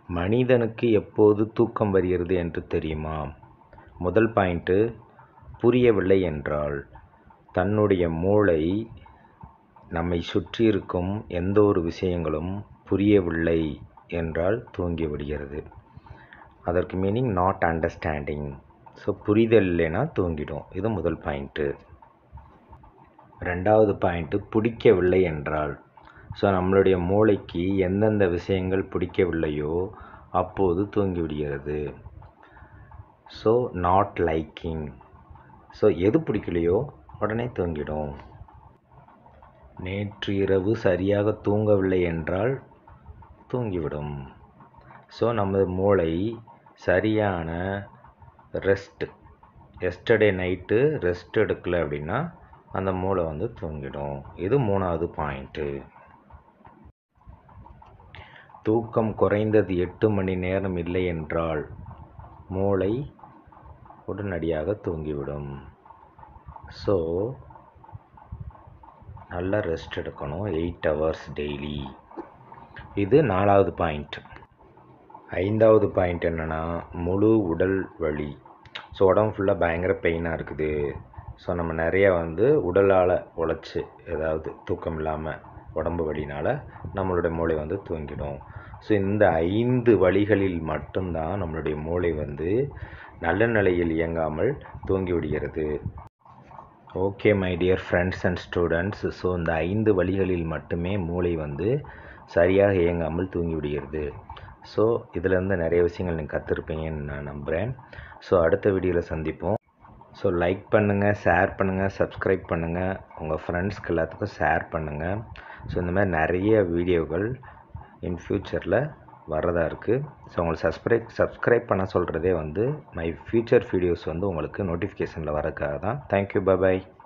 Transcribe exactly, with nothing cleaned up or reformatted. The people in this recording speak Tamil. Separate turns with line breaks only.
மனிதனுக்கு எப்போது தூக்கம் வருகிறது என்று தெரியுமா? முதல் பாயிண்ட்டு, புரியவில்லை என்றால் தன்னுடைய மூளை நம்மை சுற்றி இருக்கும் எந்த ஒரு விஷயங்களும் புரியவில்லை என்றால் தூங்கிவிடுகிறது. அதற்கு மீனிங் நாட் அண்டர்ஸ்டாண்டிங். ஸோ புரிதல் இல்லைன்னா தூங்கிடும். இது முதல் பாயிண்ட்டு. ரெண்டாவது பாயிண்ட்டு, பிடிக்கவில்லை என்றால், ஸோ நம்மளுடைய மூளைக்கு எந்தெந்த விஷயங்கள் பிடிக்கவில்லையோ அப்போது தூங்கிவிடுகிறது. So not liking. ஸோ எது பிடிக்கலையோ உடனே தூங்கிடும். நேற்று இரவு சரியாக தூங்கவில்லை என்றால் தூங்கிவிடும். ஸோ நமது மூளை சரியான ரெஸ்ட், எஸ்டர்டே நைட்டு ரெஸ்ட் எடுக்கலை அப்படின்னா அந்த மூளை வந்து தூங்கிடும். இது மூணாவது பாயிண்ட்டு. தூக்கம் குறைந்தது எட்டு மணி நேரம் இல்லை என்றால் மூளை உடனடியாக தூங்கிவிடும். ஸோ நல்லா ரெஸ்ட் எடுக்கணும், எயிட் ஹவர்ஸ் டெய்லி. இது நாலாவது பாயிண்ட். ஐந்தாவது பாயிண்ட் என்னென்னா, முழு உடல் வலி. ஸோ உடம்பு ஃபுல்லாக பயங்கர பெயினாக இருக்குது. ஸோ நம்ம நிறையா வந்து உடலால் உழைச்சி, ஏதாவது தூக்கம் இல்லாமல் உடம்பு வலினால் நம்மளுடைய மூளை வந்து தூங்கிடும். ஸோ இந்த ஐந்து வழிகளில் மட்டும்தான் நம்மளுடைய மூளை வந்து நல்ல நிலையில் இயங்காமல் தூங்கிவிடுகிறது. Okay my dear friends and students, so இந்த ஐந்து வழிகளில் மட்டுமே மூளை வந்து சரியாக இயங்காமல் தூங்கிவிடுகிறது. ஸோ இதிலேருந்து நிறைய விஷயங்கள் நீங்கள் கற்றுருப்பீங்கன்னு நான் நம்புகிறேன். ஸோ அடுத்த வீடியோவில் சந்திப்போம். ஸோ லைக் பண்ணுங்கள், ஷேர் பண்ணுங்கள், சப்ஸ்கிரைப் பண்ணுங்கள், உங்கள் ஃப்ரெண்ட்ஸ்க்கு எல்லாத்துக்கும் ஷேர் பண்ணுங்கள். ஸோ இந்த மாதிரி நிறைய வீடியோக்கள் இன் ஃப்யூச்சரில் வரதா இருக்குது. ஸோ உங்களுக்கு சப்ஸ்கிரைப் சப்ஸ்கிரைப் பண்ண சொல்கிறதே வந்து மை ஃப்யூச்சர் வீடியோஸ் வந்து உங்களுக்கு நோட்டிஃபிகேஷனில் வரக்காக தான். தேங்க்யூ, பை பாய்.